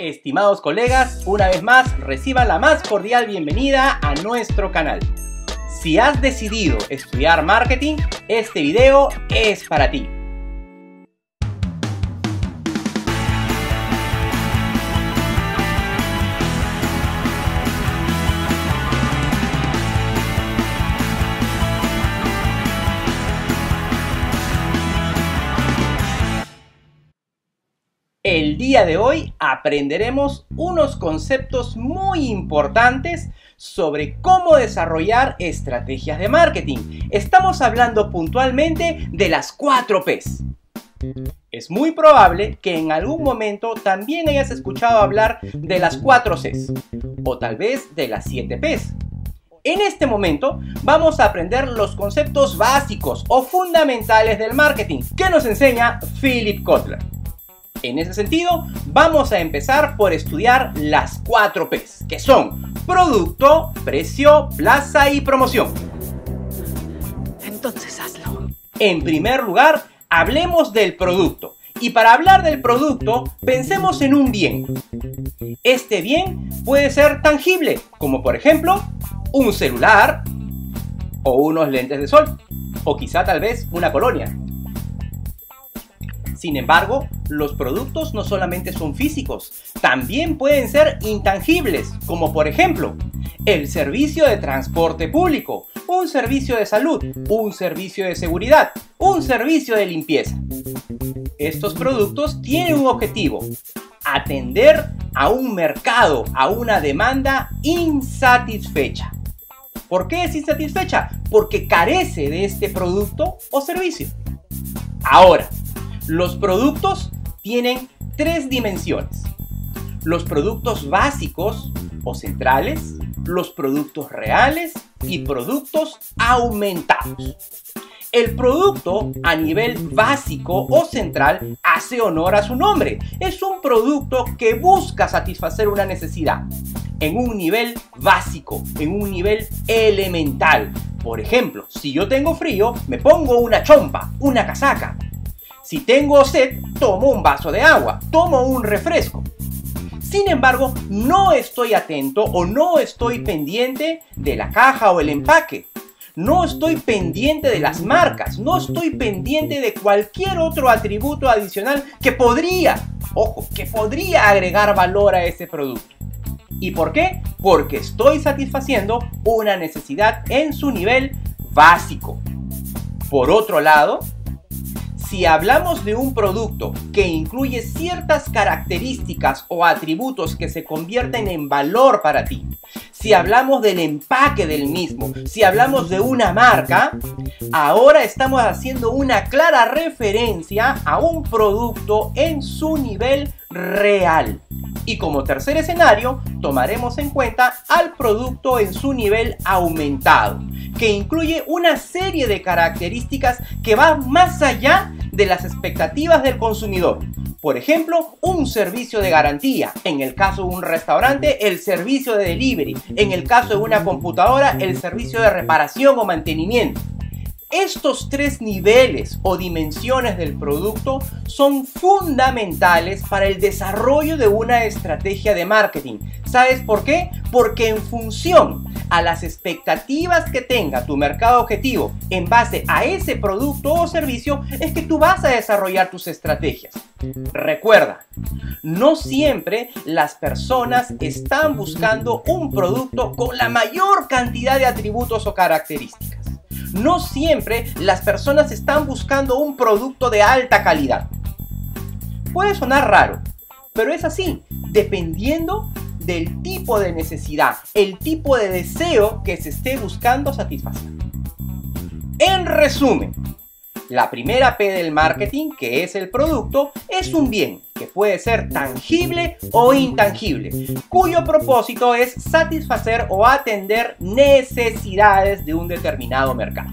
Estimados colegas, una vez más reciban la más cordial bienvenida a nuestro canal. Si has decidido estudiar marketing, este video es para ti. El día de hoy aprenderemos unos conceptos muy importantes sobre cómo desarrollar estrategias de marketing. Estamos hablando puntualmente de las 4 P's. Es muy probable que en algún momento también hayas escuchado hablar de las 4 C's o tal vez de las 7 P's. En este momento vamos a aprender los conceptos básicos o fundamentales del marketing que nos enseña Philip Kotler. En ese sentido, vamos a empezar por estudiar las 4 P's, que son producto, precio, plaza y promoción. Entonces hazlo. En primer lugar, hablemos del producto. Y para hablar del producto, pensemos en un bien. Este bien puede ser tangible, como por ejemplo, un celular o unos lentes de sol, o quizá tal vez una colonia. Sin embargo, los productos no solamente son físicos, también pueden ser intangibles, como por ejemplo, el servicio de transporte público, un servicio de salud, un servicio de seguridad, un servicio de limpieza. Estos productos tienen un objetivo: atender a un mercado, a una demanda insatisfecha. ¿Por qué es insatisfecha? Porque carece de este producto o servicio. Ahora, los productos tienen 3 dimensiones: los productos básicos o centrales, los productos reales y productos aumentados. El producto a nivel básico o central hace honor a su nombre. Es un producto que busca satisfacer una necesidad en un nivel básico, en un nivel elemental. Por ejemplo, si yo tengo frío, me pongo una chompa, una casaca. Si tengo sed, tomo un vaso de agua, tomo un refresco. Sin embargo, no estoy atento o no estoy pendiente de la caja o el empaque. No estoy pendiente de las marcas, no estoy pendiente de cualquier otro atributo adicional que podría agregar valor a ese producto. ¿Y por qué? Porque estoy satisfaciendo una necesidad en su nivel básico. Por otro lado, si hablamos de un producto que incluye ciertas características o atributos que se convierten en valor para ti, si hablamos del empaque del mismo, si hablamos de una marca, ahora estamos haciendo una clara referencia a un producto en su nivel real. Y como tercer escenario, tomaremos en cuenta al producto en su nivel aumentado, que incluye una serie de características que van más allá de las expectativas del consumidor. Por ejemplo, un servicio de garantía. En el caso de un restaurante, el servicio de delivery. En el caso de una computadora, el servicio de reparación o mantenimiento. Estos 3 niveles o dimensiones del producto son fundamentales para el desarrollo de una estrategia de marketing. ¿Sabes por qué? Porque en función a las expectativas que tenga tu mercado objetivo en base a ese producto o servicio es que tú vas a desarrollar tus estrategias. Recuerda, no siempre las personas están buscando un producto con la mayor cantidad de atributos o características. No siempre las personas están buscando un producto de alta calidad. Puede sonar raro, pero es así, dependiendo del tipo de necesidad, el tipo de deseo que se esté buscando satisfacer. En resumen, la primera P del marketing, que es el producto, es un bien que puede ser tangible o intangible, cuyo propósito es satisfacer o atender necesidades de un determinado mercado.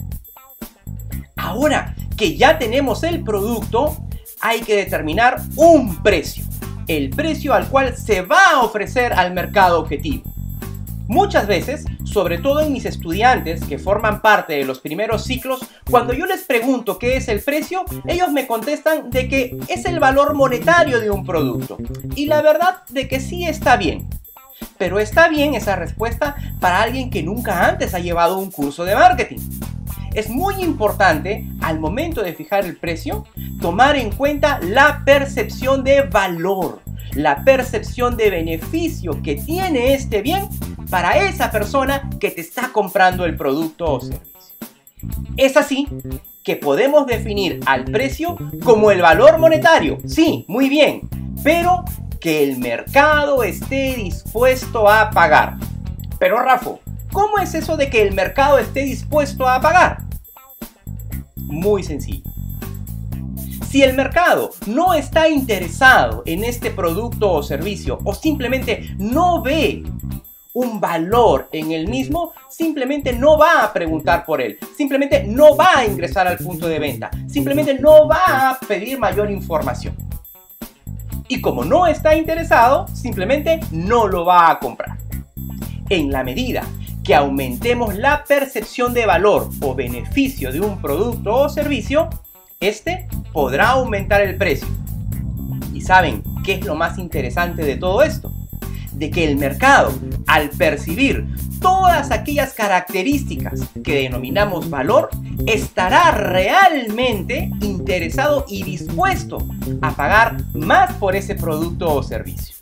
Ahora que ya tenemos el producto, hay que determinar un precio, el precio al cual se va a ofrecer al mercado objetivo. Muchas veces, sobre todo en mis estudiantes que forman parte de los primeros ciclos, cuando yo les pregunto qué es el precio, ellos me contestan de que es el valor monetario de un producto. Y la verdad de que sí está bien. Pero está bien esa respuesta para alguien que nunca antes ha llevado un curso de marketing. Es muy importante, al momento de fijar el precio, tomar en cuenta la percepción de valor, la percepción de beneficio que tiene este bien para esa persona que te está comprando el producto o servicio. Es así que podemos definir al precio como el valor monetario, sí, muy bien, pero que el mercado esté dispuesto a pagar. Pero Rafa, ¿cómo es eso de que el mercado esté dispuesto a pagar? Muy sencillo. Si el mercado no está interesado en este producto o servicio o simplemente no ve un valor en el mismo, simplemente no va a preguntar por él, simplemente no va a ingresar al punto de venta, simplemente no va a pedir mayor información. Y como no está interesado, simplemente no lo va a comprar. En la medida que aumentemos la percepción de valor o beneficio de un producto o servicio, este podrá aumentar el precio. ¿Y saben qué es lo más interesante de todo esto? De que el mercado, al percibir todas aquellas características que denominamos valor, estará realmente interesado y dispuesto a pagar más por ese producto o servicio.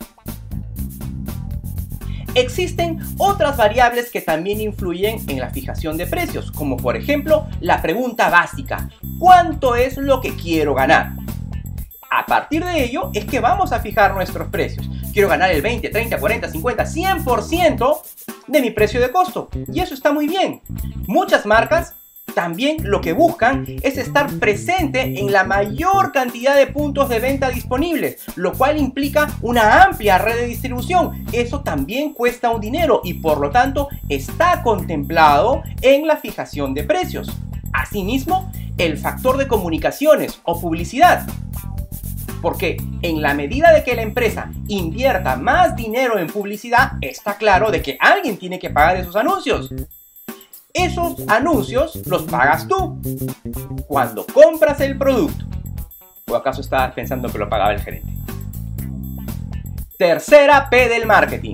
Existen otras variables que también influyen en la fijación de precios, como por ejemplo la pregunta básica: ¿cuánto es lo que quiero ganar? A partir de ello es que vamos a fijar nuestros precios. Quiero ganar el 20, 30, 40, 50, 100% de mi precio de costo. Y eso está muy bien. Muchas marcas también lo que buscan es estar presente en la mayor cantidad de puntos de venta disponibles, lo cual implica una amplia red de distribución. Eso también cuesta un dinero y por lo tanto está contemplado en la fijación de precios. Asimismo, el factor de comunicaciones o publicidad. Porque en la medida de que la empresa invierta más dinero en publicidad, está claro de que alguien tiene que pagar esos anuncios. Esos anuncios los pagas tú cuando compras el producto. ¿O acaso estabas pensando que lo pagaba el gerente? Tercera P del marketing: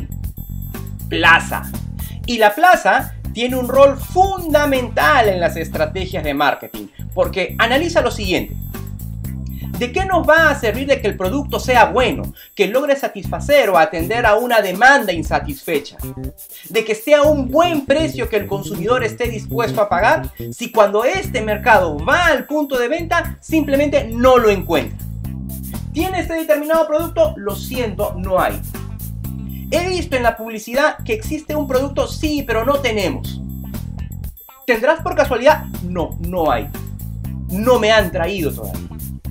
plaza. Y la plaza tiene un rol fundamental en las estrategias de marketing, porque analiza lo siguiente. ¿De qué nos va a servir de que el producto sea bueno, que logre satisfacer o atender a una demanda insatisfecha? ¿De que esté a un buen precio que el consumidor esté dispuesto a pagar si cuando este mercado va al punto de venta simplemente no lo encuentra? ¿Tiene este determinado producto? Lo siento, no hay. He visto en la publicidad que existe un producto, sí, pero no tenemos. ¿Tendrás por casualidad? No, no hay. No me han traído todavía.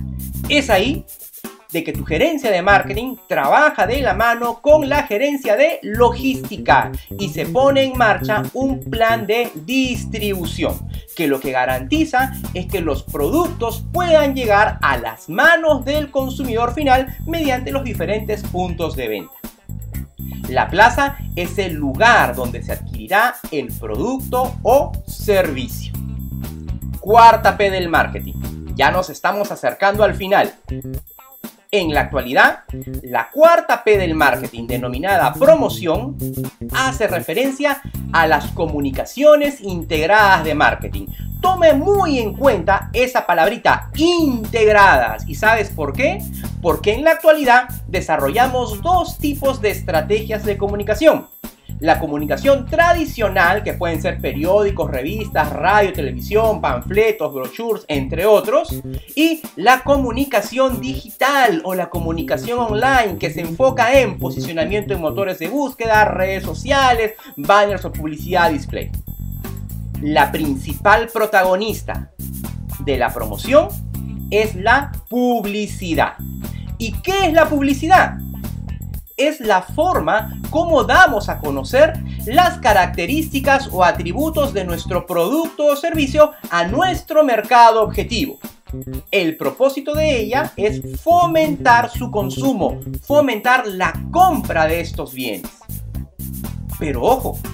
Es ahí de que tu gerencia de marketing trabaja de la mano con la gerencia de logística y se pone en marcha un plan de distribución que lo que garantiza es que los productos puedan llegar a las manos del consumidor final mediante los diferentes puntos de venta. La plaza es el lugar donde se adquirirá el producto o servicio. Cuarta P del marketing. Ya nos estamos acercando al final. En la actualidad, la cuarta P del marketing, denominada promoción, hace referencia a las comunicaciones integradas de marketing. Tome muy en cuenta esa palabrita, integradas. ¿Y sabes por qué? Porque en la actualidad desarrollamos dos tipos de estrategias de comunicación. La comunicación tradicional, que pueden ser periódicos, revistas, radio, televisión, panfletos, brochures, entre otros. Y la comunicación digital o la comunicación online, que se enfoca en posicionamiento en motores de búsqueda, redes sociales, banners o publicidad display. La principal protagonista de la promoción es la publicidad. ¿Y qué es la publicidad? Es la forma como damos a conocer las características o atributos de nuestro producto o servicio a nuestro mercado objetivo. El propósito de ella es fomentar su consumo, fomentar la compra de estos bienes. Pero ojo,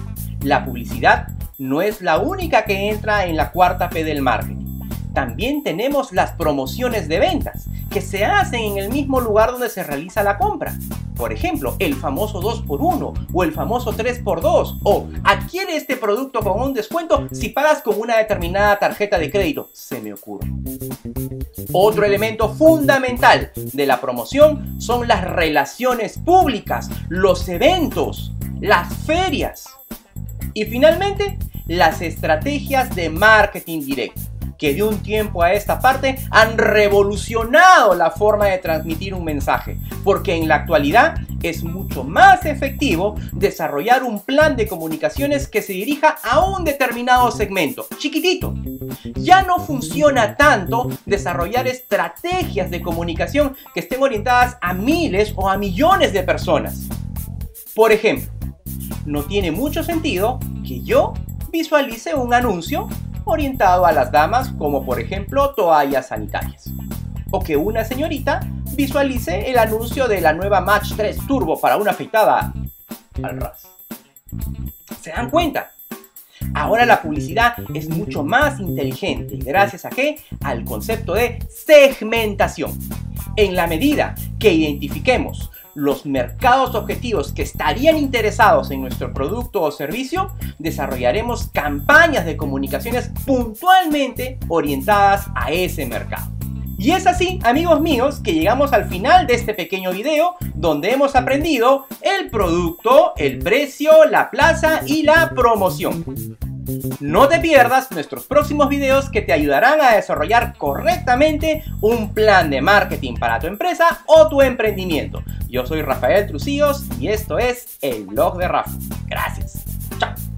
La publicidad no es la única que entra en la cuarta P del marketing. También tenemos las promociones de ventas, que se hacen en el mismo lugar donde se realiza la compra. Por ejemplo, el famoso 2x1 o el famoso 3x2 o adquiere este producto con un descuento si pagas con una determinada tarjeta de crédito, se me ocurre. Otro elemento fundamental de la promoción son las relaciones públicas, los eventos, las ferias y finalmente las estrategias de marketing directo, que de un tiempo a esta parte han revolucionado la forma de transmitir un mensaje, porque en la actualidad es mucho más efectivo desarrollar un plan de comunicaciones que se dirija a un determinado segmento, chiquitito. Ya no funciona tanto desarrollar estrategias de comunicación que estén orientadas a miles o a millones de personas. Por ejemplo, no tiene mucho sentido que yo visualice un anuncio orientado a las damas, como por ejemplo toallas sanitarias, o que una señorita visualice el anuncio de la nueva Match 3 Turbo para una afeitada al ras. ¿Se dan cuenta? Ahora la publicidad es mucho más inteligente, gracias a qué? Al concepto de segmentación. En la medida que identifiquemos los mercados objetivos que estarían interesados en nuestro producto o servicio, desarrollaremos campañas de comunicaciones puntualmente orientadas a ese mercado. Y es así, amigos míos, que llegamos al final de este pequeño video donde hemos aprendido el producto, el precio, la plaza y la promoción. No te pierdas nuestros próximos videos que te ayudarán a desarrollar correctamente un plan de marketing para tu empresa o tu emprendimiento. Yo soy Rafael Trucillos y esto es el blog de Rafa. Gracias. Chao.